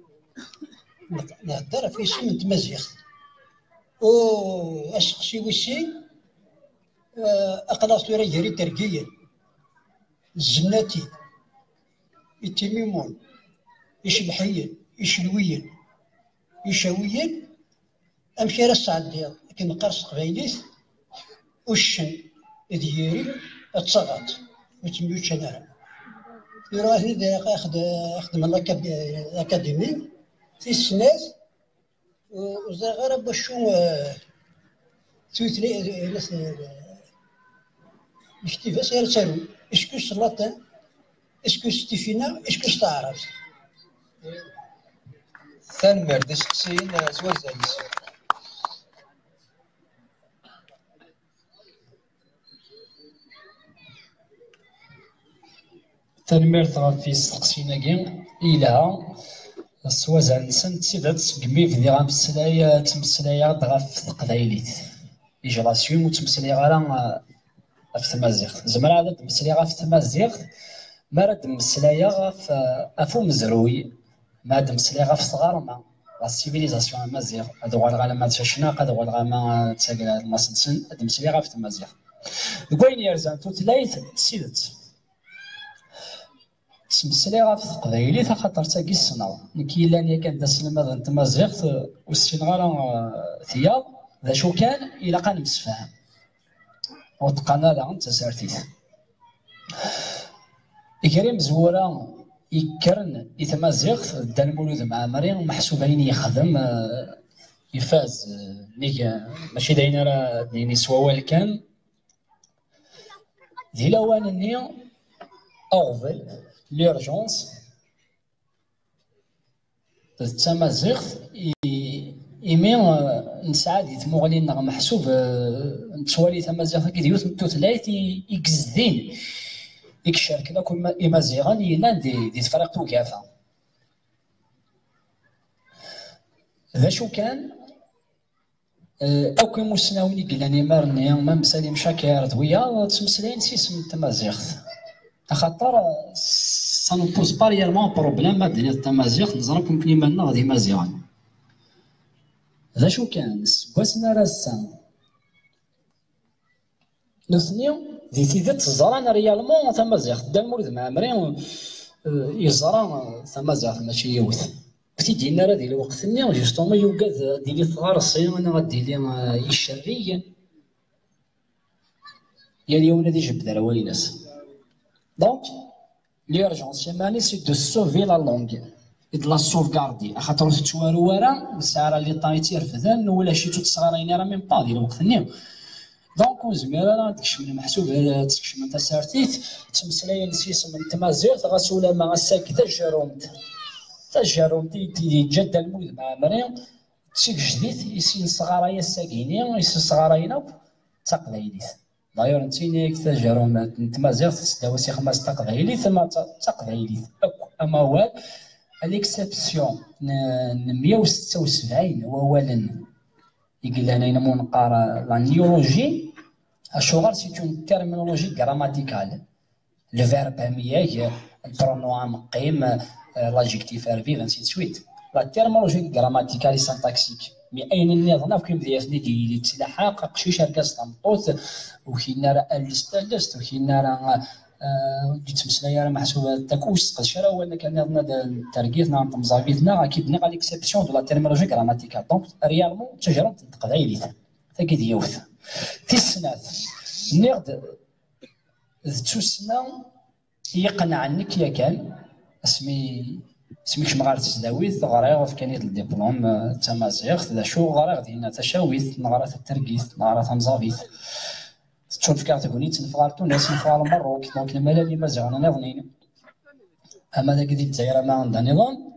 نهضر في سمنت مزيغ و الشخصي وشي أقلاص رجالي تركيا الزناتي التميمون يشبحيا يشلويا يشاويا أمشي راه السعدية لكن قرص قبايليت والشن ديالي تصغط وتميوتش أنا يروح ياخذ يخدم الأكاديمي في السنات وزغير باش تويتلي ناس كيفاش غير تارو اسكو سلاطان اسكو ستيفينا اسكو تعرف ثان مرد سقسين زوزاليس تنميرت غف في السقسيناكي إلى السوازع نسن تسيدات سقمي في ذي غامسلايا تمسلايا غف تقبايليت إجراسيون وتمسلايا غالا في تمازيغ زمرا هذا تمسلايا غف تمازيغ مرا تمسلايا غف أفو مزروي ما تمسلايا غف صغارما لا سيفيليزاسيون مازيغ هذا هو الغالا ما تشناق هذا هو الغاما تساقل المسنسن تمسلايا غف تمازيغ وين يرزان توتلايت تسيدات تمسلايا غف تقبايليت خاطر تاكي الصناو نكي لاني كان دا سلماد د تمازيغ وستين غالا ثياب ذا شو كان إلا قان مسفهم وتقانا لها تسارتيت إكريم زورا يكرن يتمازيغ دا المولود مع مريم محسوبين يخدم يفاز نيك ماشي داينا راه دايني سواوال كان دي لوان ني أغفل ليرجونس تمازيغ إيمي نسعاد يتموغلين نغ محسوب نتوالي تمازيغ كي ديوث متوتلايت يكزدين يكشارك لكم إمازيغان يلان دي دي تفرق توقافا ذا شو كان أو كي مسناوني قلاني مارني ما مسالي مشاكير دويا تمسلين سيسم تمازيغ خاطر سانوبوز بارييرمون بروبليم ما دنيا تمازيغ نزركم كلي مالنا غادي مازيغان ذا شو كان سباسنا راسا نثني ذي تيدت زران ريالمون تمازيغ دا المولد مع مريم يزران تمازيغ ماشي يوث كتي دينا راه ديال الوقت ني جوستومون يوقاد ديالي ثغارسي انا غادي لي يشريا يا اليوم دي جبد رويناس دونك ليرجونس ماني سي دو سوفي لا لونغ de la sauvegarder خاطر تتوارو ورا الساعه اللي طايت يرفدان ولا شي تصغارين راه ميم با ديال الوقت نيو دونك وزميرا راه تكشف من محسوب تكشف من تسارتيت تمسلايا نسيس من تمازيغ غاسولا ما غاساك تجارومت تجارومت جد المولد مع مريم تشيك جديد يسين صغارايا الساكيني يسين صغاراينا تقبايليت دايور نتينيك تجاروم تمازيغ تسداوسي خماس تقبايليت ثم تقبايليت اما هو الاكسبسيون مية وستة وسبعين هو اولا يقول لنا ينمو نقرا لا نيولوجي الشغل سي اون تيرمينولوجي غراماتيكال لو فيرب مياه البرونوان مقيم لاجيكتيف ارفي انسي سويت لا تيرمينولوجي غراماتيكال سانتاكسيك مي اين النظام كيف ديالني دي تلاحق قشيش ركاز طنطوط وكينا راه الاستلست وكينا راه يتمسلايا راه محسوبه تاكوس قد شرا ولا كان نظن التركيز نعم تمزابيتنا اكيد نقا ليكسيبسيون دو لا تيرمينولوجي غراماتيكال دونك ريالمون تجربه تقدايليت تاكي ديوث تيسنات نيغد تسنا يقنع عنك يا كان اسمي سميك مغار تسداويت غرا في كانيت الدبلوم تمازيغ ذا شو غرا غدينا تشاويت نغرا التركيز نغرا تمزابيت تشوف كارتوني تنفغار تونس نفغار المروك دونك المالا اللي مازال انا نظنين اما داك ديال الجزائر ما عندها نظام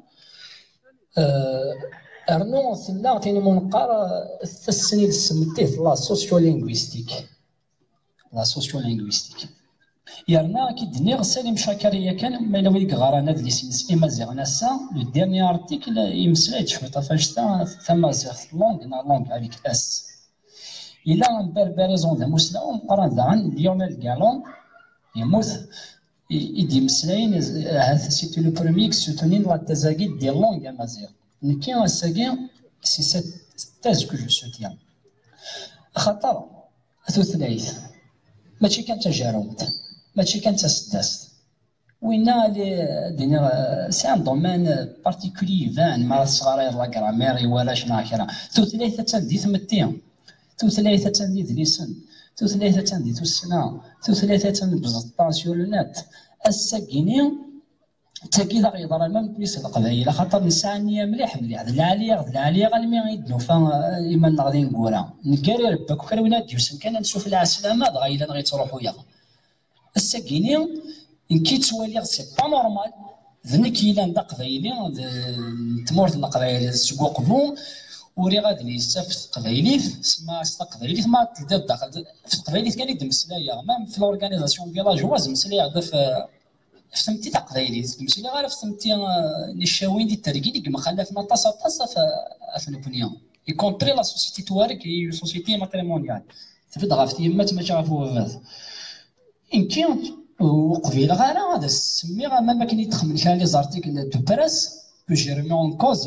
ارنو ثلا تيني منقار السنين سميتيه لا سوسيو لينغويستيك لا سوسيو لينغويستيك يرنا كي دنيا سالم شاكريه كان ما لوي غرانا ديال سينس اما زغناسا لو ديرني ارتيكل يمسلايت شويه فاش ثما زغ لونغ نا لونغ افيك اس إلا un بربريزون ذا مسلم قران عن ليونيل غالون يموت يدي مسلاين هذا سيتي لو بروميي سوتونين لا تزاكي ديال لونغ امازيغ نكي اساكي سي سيت تاز كو جو سوتيان خاطر ثلاث ماشي كان تجاربت ماشي كان تسداست وينا لي دينا سي ان دومين بارتيكولي فان مع الصغار لا غرامير ولا شنا كرا ثلاثه تندي ثمتيهم ثلاثة تندي ذليسن ثلاثة تندي تسنا ثلاثة تندي بزطاسيون النت الساكيني تاكي ذا غيضرا ما مكنيس القبايل خاطر نسعى نيا مليح مليح ذا العالية ذا العالية غالمي غيدنو فا إيمان غادي نقولها نكاري ربك وكراوينا ديوسن كان نشوف العسلامة دغا إلا غي تروحو يا الساكيني نكي توالي سي با نورمال ذنك إلا ندا قبايلي تمورت القبايل سكوق بو وري غادي يستافد قبايليت سما ستا قبايليت ما تلدا داخل في قبايليت كان يدم مسلايا مام في لورغانيزاسيون فيلاجواز مسلايا في فهمتي تاع قبايليت مسلايا غير فهمتي الشاوين ديال التركي اللي مخلفنا طاسه طاسه في البنيه يكونتري لا سوسيتي توارك هي سوسيتي ماتريمونيال تفد غاف تيمات ما تعرفوا هذا يمكن وقبيله غير هذا سمي غير ما كاين يتخمن كان لي زارتيكل دو بريس كو جي ريمي اون كوز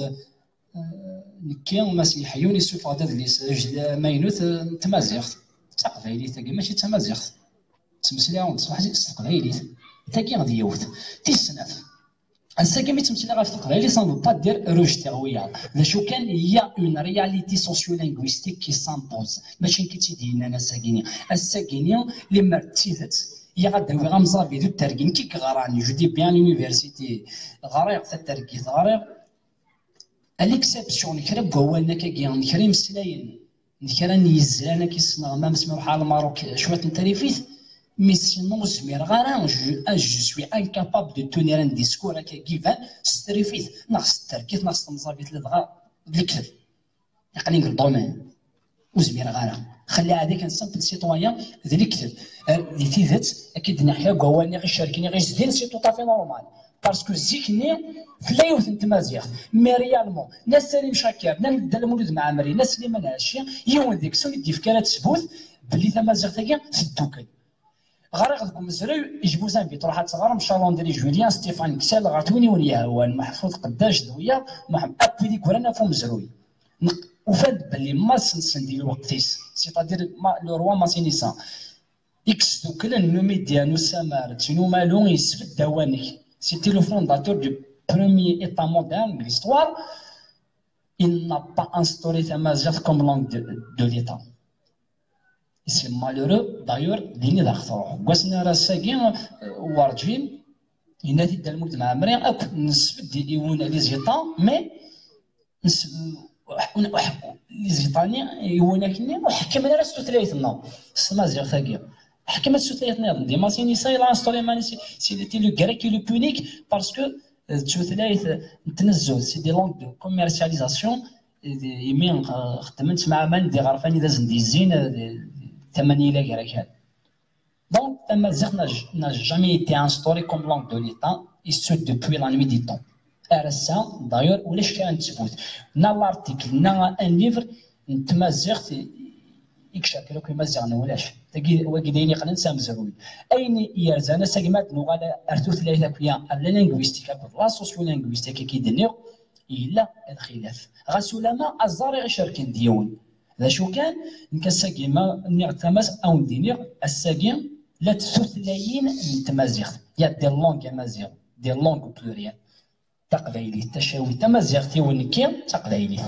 نكي وماس يحيون يسوف هذا اللي ماينوت تمازيغت تاع قبايليت تاكي ماشي تمازيغت تمسلي عاود تصبح قبايليت تاكي غادي يوت تيسناف الساكي مي تمسلي غير في القبايلي سا نو با دير روجتي غويا ذا شو كان هي اون رياليتي سوسيو لينغويستيك كي سامبوز ماشي كي تيدينا انا الساكيني الساكيني اللي مرتيفت هي غادي غامزابي دو التركين كي غراني جو دي بيان لونيفرسيتي غريق في التركي غريق الاكسبسيون نكرب هو انك كي نكري مسلاين نكرا نيزانا كيسنا ما مسمو بحال الماروك شويه نتريفيت مي سينو زمير غارا جو جو سوي انكابابل دو تونير ان ديسكور هكا كيفان ستريفيت ناقص التركيز ناقص المزابيت اللي دغا الكذب يقلينك الدومين وزمير غارا خلي هذاك نسامبل سيتويان ذا الكذب اللي تيذت اكيد نحيا كواني غير شاركيني غير زين سي تو طافي نورمال باسكو زيكني فلا يوث نتمازيغ مي ريالمون ناس سالم شاكر ناس دا المولود مع عمري ناس اللي ما نعرفش يون ديك سون يدي فكره تثبوت بلي تمازيغ تاكي في الدوكل غير غادكم مزريو يجيبو زانبي تروح تغار مشالون ديالي جوليان ستيفان كسال غاتوني ونيا هو محفوظ قداش دويا محمد ابي ديك ورانا فو مزروي وفاد بلي ما سنسن ديال الوقتيس سيتادير لو روا ماسينيسا اكس دوكل نو ميديانو سامار تنو مالو يسفد دوانك C'était le fondateur du premier État moderne de l'histoire. Il n'a pas instauré Tamazight comme langue de, de l'État. Et c'est malheureux, d'ailleurs, d'y d'akhtar. Gwasna rasagi warjin, il a dit dans le monde de l'Amérique, نسبت يونا les États, mais les États يونا كني وحكمنا راسو ثلاثنا. Tamazight ثاقي. حكمت سوثلايثنا دي ماسيني ساي لا ستوري ماني سي سي تي لو غريك لو بونيك باسكو سوثلايث تنزل سي دي لونغ دو كوميرسياليزاسيون يمين خدمت مع مان دي غرفاني دازن دي زين ثمانية لا غيرك هاد دونك تمازيغ n'a jamais été instauré comme langue de l'État et ce depuis la nuit des temps. ارسا دايور ولاش كان تثبت نا لارتيكل نا ان ليفر تمازيغ يكشاكلو كيما زعنا ولاش تاكي واكيدين يقلن سام زروي اين يرزانا ساكمات نوغالا ارتو ثلاثه كيا لا لينغويستيك لا سوسيو لينغويستيك كيدنيو الا الخلاف غاسولما الزاري غيشاركين ديون ذا شو كان نكساكيما نعتمس او ندينيغ الساكين لا تثلاثين من تمازيغ يا دي لونغ مازيغ دي لونغ بلوريال تقبايلي تشاوي تمازيغ تيونكي تقبايلي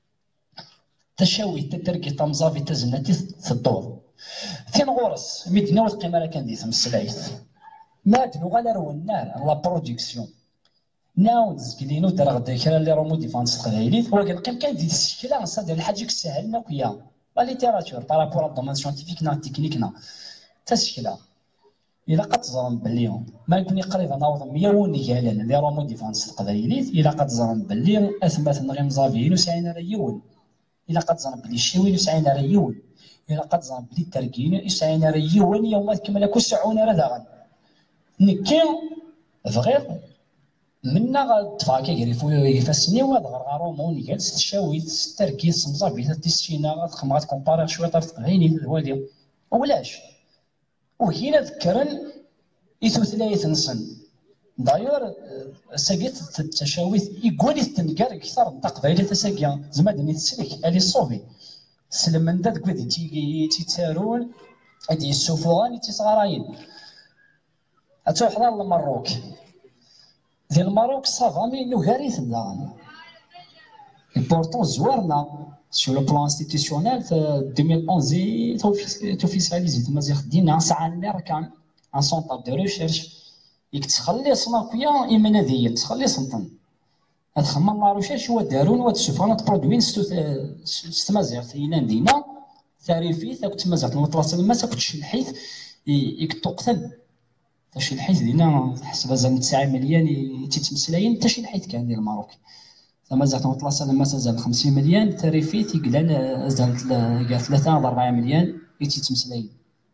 تشاوي تتركي تمزافي تزنتي تدور فين غورس ميدنا وثقيمه كان ديت مسلايث مات نوغالا رونا لا برودكسيون ناود زكلينو دار غدا كرا اللي رومو ديفانس قبايليت هو كان كان ديال الشكل صاد الحاجه سهل نقيا لا ليتيراتور بارابور الدومين سيانتيفيك نا تكنيكنا تسكلا الا قد تزرم بلي ما يكون قريب ناوض مية ونيالا اللي رومو ديفانس قبايليت الا قد تزرم بلي اثبات نغي مزافيين وسعينا ريون إلا قد ظن بلي الشاوين يسعينا ريون إلا قد ظن بلي التركين يسعينا ريون يومات كما لكو سعونا راه نكي فغير منا غتفاكي يريفو يفسني وهاد غير غارومون جالس الشاوي التركي سمزابي تيسينا غتخم غتكومباري شويه طرف تقعيني الوالي ولاش وهنا ذكرن إثو ثلاث نسن دايور ساقيت التشاويث يقولي تنقر اكثر من تقبايلي تساقيا زعما دني تسلك الي صوفي سلم من داك كودي تي تيتارون هادي السوفوغان تيصغراين اتو حضر المروك ديال المروك صافا مي نوغاريث دا بورتون زوارنا سو لو بلان انستيتيسيونيل في ألفين وأحد توفيسياليزي تمازيغ دينا ساعه اللي راه كان ان سونطر دو ريشيرش يك تخلص ماكويا إما نادية تخلص نطن هاد خما لاروشا شوا دارون وهاد السفرانات برودوين ستو ستمازيغ ينان دينا تعريفيت كنت مازال نطلع ما كنت شلحيت يك تقتل تاشي الحيت دينا حسب زعما تسعة مليون تيتمسلاين تاشي الحيت كان ديال الماروك زعما زعما نطلع ما زعما خمسين مليون تعريفيت يقلال زعما كاع ثلاثة ولا أربعة مليون تيتمسلاين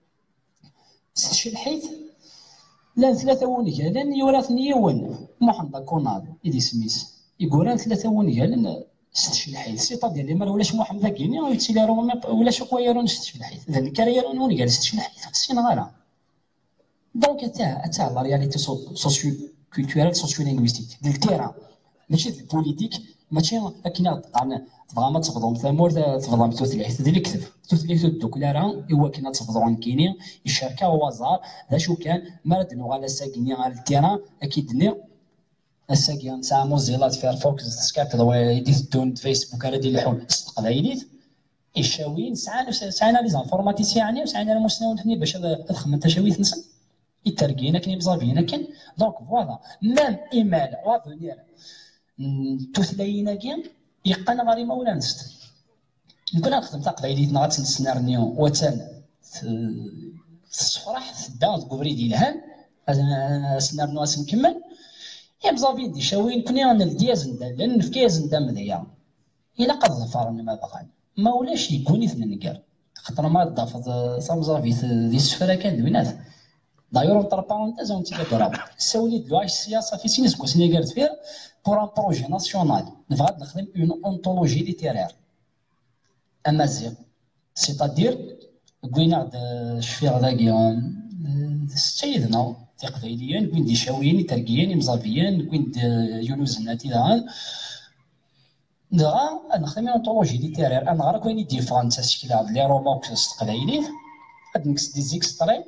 تاشي الحيت لا ثلاثة ونقالن يورثني يون محمد كوناد إيدي سميس يقولان ثلاثة ونقالن ستشي الحيت سيطا ديال لي مر ولاش محمد كيني ويتسيلا روما ولاش كويرون ستشي الحيت ذا الكاريرون ونقال ستشي الحيت سين غالا دونك تاع تاع لا رياليتي سوسيو كولتورال سوسيو لينغويستيك ديال التيران ماشي ديال البوليتيك ماشي كاين تبغى ما تفضل ثمور تفضل توثليث ديال الكتب توثليث الدوكلارا هو كاين تفضلون كيني الشركه وزار ذا شو كان مرد نوغالا ساكيني على التيران اكيد ني الساكين تاع موزيلا فايرفوكس سكايب يدير دون فيسبوك على ديال الحول استقلايليت الشاويين سعانا سعانا لي زانفورماتيسيان يعني وسعانا المسنون ثاني باش تخمم تشاويت نسن يترقينا كاين بزافينا كاين دونك فوالا مام ايمال وافونير توثلاينا كاين يقنا غاري مولا نست نكون نخدم تاع قبايليتنا غاتنسنارنيو وتان الصفراح دا تقبري ديال الهان سنارنو اسنكمل يا بزافي دي شاوين كوني انا الدياز ندال لان في كياز ندام مذيا الا قد ظفرنا ما بغان ما ولاش يكون اثنين نقال خاطر ما ضافت صام بزافي دي السفره كان دوينات دايور اونتر بارونتيز اون تيكا دراب ساولي دلواش السياسه في سينيس كو سيني قالت فيها بور ان بروجي ناسيونال نبغى نخدم اون اونتولوجي ليتيرير امازيغ سيتادير كوينا شفير داكيا سيدنا تقبيليين كوين دي شاويين تركيين مزافيين كوين يونس ناتي دان دغا نخدم اونتولوجي ليتيرير انا غير كوين ديفرانس تشكيل هاد لي روموكس تقبايليين هاد نكس دي زيكستري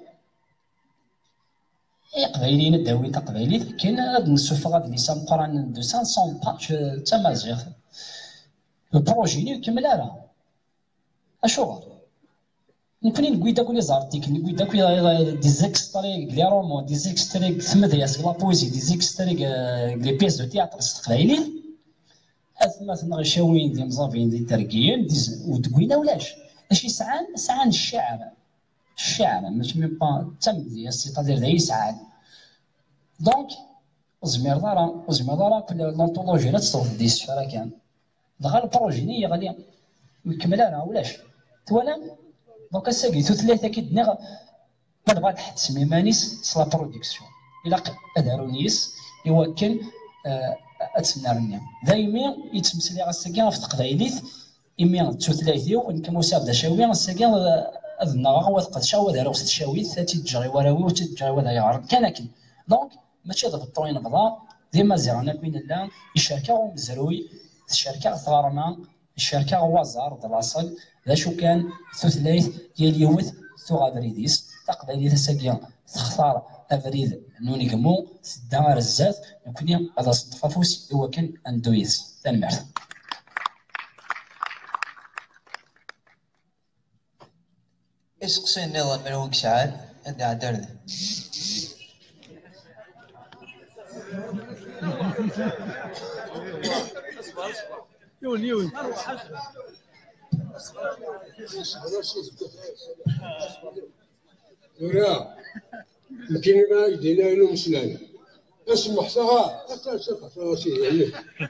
قبايليين الداوي تاع قبايلي كاين هاد نسوف غاد لسان قران دو خمسمية باج تاع مازيغ البروجي يكمل راه اشوغ نكوني نقول داك لي زارتيك نقول داك دي زيكستري لي رومون دي زيكستري ثما ديال لا بويزي دي زيكستري لي بيس دو تياتر استقبايلي ثما ثما شاويين ديال مزافين ديال التركيين ودقينا ولاش ماشي ساعان ساعان الشعر الشعر ماشي ميم با تم سيتادير ذا يسعى دونك زمير دارا وزمير دارا كل لونطولوجي لا تصوت دي الشفره كان دغا البروجي ني غادي يكمل انا ولاش تولا دونك الساكي ثلاثه كيدني ما نبغى تحت سميمانيس سلا برودكسيون الا ادارو نيس يوكل اتسنارني دايما يتمسلي على الساكي في تقبايليت إمي تثلاثيو نكمو سابدا شاويه الساكي أذنا غوا تقد شاو دارو ست شاويت تاتي تجري وراوي وتجري ولا يعرض كان كي دونك ماشي ضبطوين بضا ديما زيرنا كوين لا الشركه ومزروي الشركه ثارنا الشركه وزار دلاصل ذا شو كان ثلاث ديال اليوث ثغادريديس تقبل الساكيه تختار افريد نونيكمو سدار الزات يكون هذا صدفافوس هو كان اندويز تنمر اسقسي النظام من وك ساعات عند عدرد يون يون ورا الكلمة يدينا له مسلم اسمح صها حتى شوف راسي يعني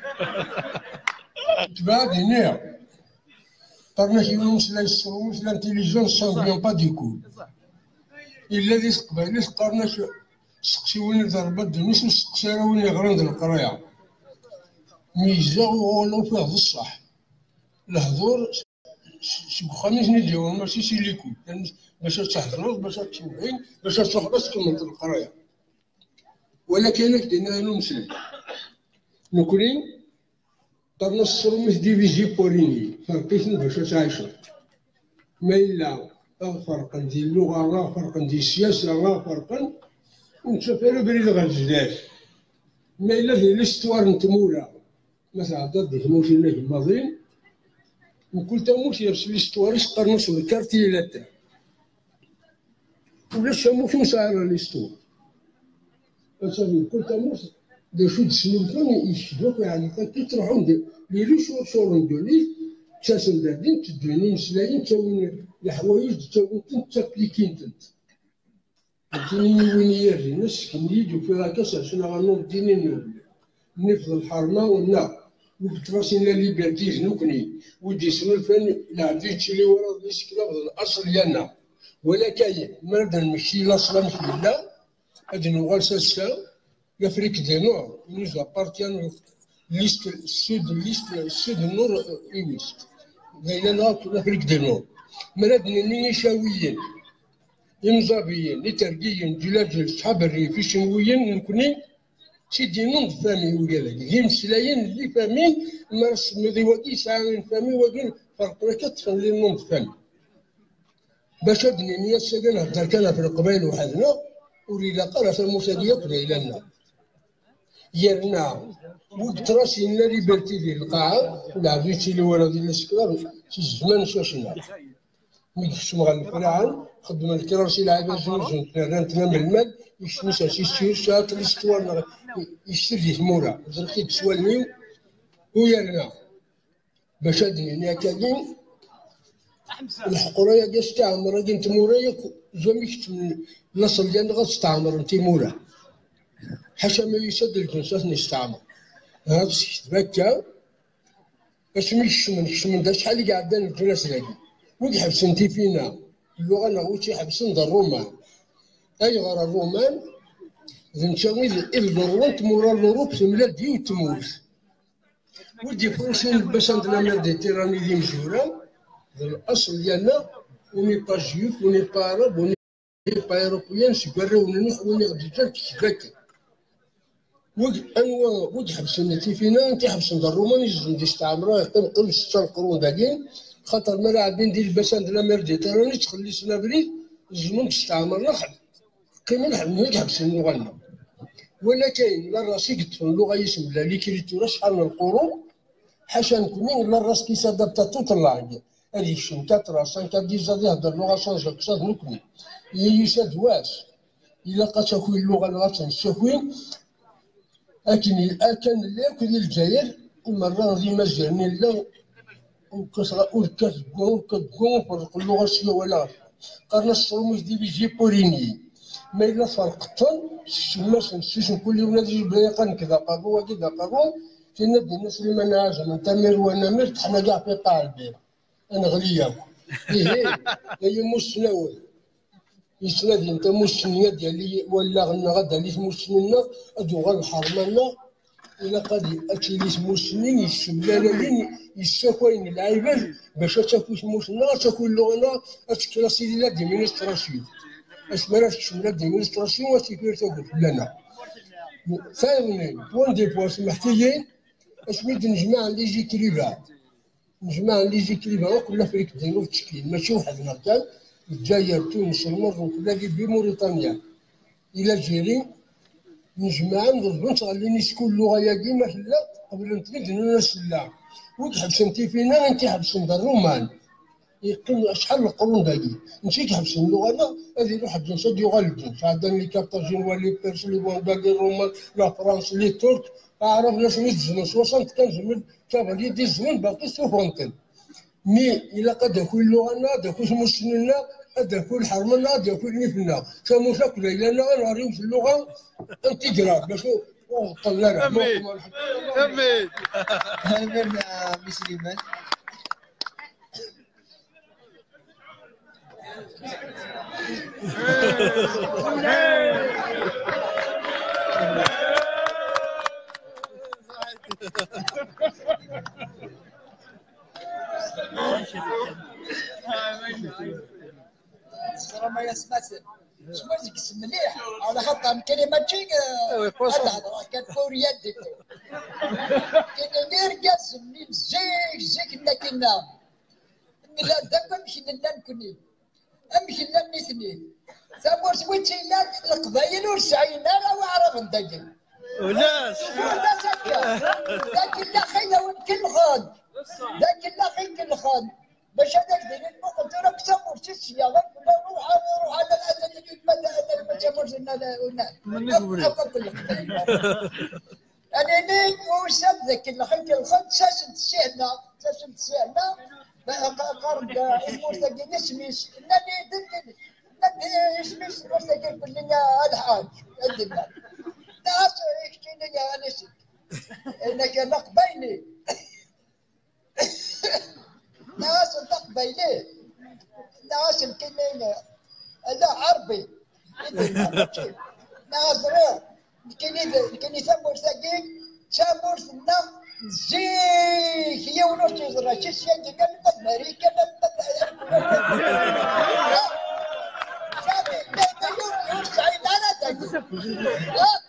تبعد هنا طرنا شي مسلم الصوم مسلم انتيليجون سون با ديكو الا اللي قبل قرنا شو سقسي وين ضربة دنيس وسقسي راه وين يغرند القرايه ميزا وولو فيه الصح الهضور شي خميس نديرو ماشي شي ليكو باش تهضروا باش تشوفين باش تخلص كلمة القرايه ولكن دينا له مسلم نكوني طرنا الصرمس ديفيزي بوريني فرقيتنا باش تعيشوا ما إلا فرقا ديال اللغة راه فرقا ديال السياسة راه فرقا ونتسافروا بريد غير الجداد ما إلا ديال الاستوار نتمولا مثلا ضد تموت لنا الماضيين وكل تموت يرسل الاستوار يسقرنا في الكارتي لا تاع ولا شامو في مسار الاستوار أصلا كل تموس دا شو تسلمتون يشدوك يعني كي تروحون لي لي شور شور ندولي تساسن دادين تدوني مسلاين تسوين الحوايج تسوين تنت تابليكين تنت الديني وين يري ناس كي يجوا في راكاس عشان غنوض ديني نول نفض الحرمه والنار وبتراسين لا ليبرتي جنوكني ودي سنو فين لعبتي تشيلي ورا دي سكلا الاصل يانا ولا كاين مرد نمشي لاصلا مش بالله هاد نوغال ساسا l'Afrique du Nord nous appartient l'Est, le Sud, l'Est, le Sud, le Nord et l'Ouest. لأننا l'Afrique du Nord. مالادنا نيشاويين يمزابيين نترقيين جلاجل صحاب الريف شنويين نكوني سيدي نوض فامي وكذاك ذي مسلايين اللي فامين مرس مذي ودي ساعين فامي ودين فرق ركت خلي نوض فامي باش ادني نيا السكن هدر كان في القبائل وحدنا وليلا قرا الموسادية بدا إلى لنا يرنا وبتراسي لنا ليبرتي ديال القاعة لعبيتي لي ورا ديال السكرار في الزمان شاشنا ملي كنت مع الفراعن خدم الكراسي لعبة زوج نتنا من المال يشتري ساسي سير شات الاستوار يشتري ثمورة زرقي بسوالني ويرنا باش ادني نيا كاين الحقورية ديال استعمر هادي نتموريا زوميكت من نصل ديالنا غتستعمر نتيمورا حاشا ما يسد الجنسات نستعمر هاد الشيء تبكى باش ميكشمن كشمن دا شحال اللي قاعدين الجناس هادي وكي حبسن تي فينا اللغة نغوتي حبسن دا الرومان أي غير الرومان ذنشاوي الرومان تمورا الأوروب تملا دي وتموت ودي فرنسين باش عندنا ميديتيراني دي مجهورة الأصل ديالنا وني با جيوف وني با عرب وني با أوروبيان سيكوراوني خويا غادي تكفاك وك أنواع وك حبسن تي فينا أنت حبسن دا الرومان يجوز يستعمروها تنقل ستة القرون داكين خاطر ما عندنا ندير باش عندنا ميديتيراني تخلي سنا بريد الزمن تستعمرنا خد كيما نحن يحبس اللغة ولا كاين لا راسي قلت في اللغة يسمى لا ليكريتورا شحال من القرون حاشا نكوني لا راس كي سادابتا توت اللانغ هذيك شن كاترا سان كات ديجا يهضر اللغة شونجا كساد نكوني يساد واش إلا قات شاكوي اللغة اللي غاتنشاكوي أكن أكن اللي كل الجزائر مرة غادي ما جاني لا وكسر وكتبون وكتبون فرق اللغة الشيوية ولا قرنا الصوموس دي بيجي بوريني ما إلا فرقتن الشماس نسيشن كل يوم نادي بلايقان كذا قابو وكذا قابو كاين الناس اللي ما نعاجم انت مير وانا مير حنا كاع في قاع البير انا غلياكم ايه هي مسناول يسنادي انت مسنيه ديالي ولا غنا غدا اللي مسننا ادو غير حرمنا إلا قد أكيد اسمو سنين يسمى يساكوين العيبان باش تاكو اسمو سنة تاكو اللغة أتكلاسي لا ديمينستراسيون أسمرا تشمل ديمينستراسيون وتيكير تاكو لنا ثاني بوان دي بوان سمحتيين اسميت نجمع لي جيكريبا نجمع لي جيكريبا كل أفريقيا دينو في تشكيل ماشي وحدنا كان الجزائر تونس المغرب كلها بموريتانيا إلى جيرين نجمع نضرب نغلي نسكو اللغة يا كيما لا قبل نتمد الناس لا وكحبسن تي فينا انت حبسن دا الرومان يقيم شحال القرون باقي نمشي كحبسن اللغة لا هذه يروح الجنس هادي يغلبون عندنا لي كارتاجين ولي بيرس لي بون باقي الرومان لا فرنسا لي ترك عرف ناس ميت زمن سوسنت كان زمن كابا لي دي زمن باقي سوفونتن مي إلا قد يكون اللغة لا دا كون مسننا هذا كل حرمنا هذا كل نفنا كانوا شكله إلا أنا ناريهم في اللغة أنت جراب باش طلعنا أمين أمين أمين مسلمان ما يسمعش شمال ديك مليح على خاطر كلمة تجي الهضرة كتفور يدك كي ندير كاس منين زيك زيك لكنا لا دابا مشي لنا نكوني امشي لنا الاثنين ثم سويتي لا القبايل والسعينا راه عرف ندجل وناس وناس هكا لكن لا خينا وكل خان لكن لا خي كل خان باش هذاك داير المخ قلت له كتب ورثي السياره قلنا روح روح على الاسد اللي مدى تمرنا ونا كل انا لي وسد ذاك الخيط الخد ساسن تسهنا ساسن تسهنا قرب المرتقي نسميس نبي دلني نبي اسميس المرتقي كلنا الحاج عندنا ناس يشتيني يا نسي انك نقبيني ناس نقبيني ناس الكلمة لا عربي ناس غير الكنيسة مرتقي شامور سنة زيك هي ونص يزرع شو الشيء اللي قال لك أمريكا شامي لا تقول يوسعي لا لا تقول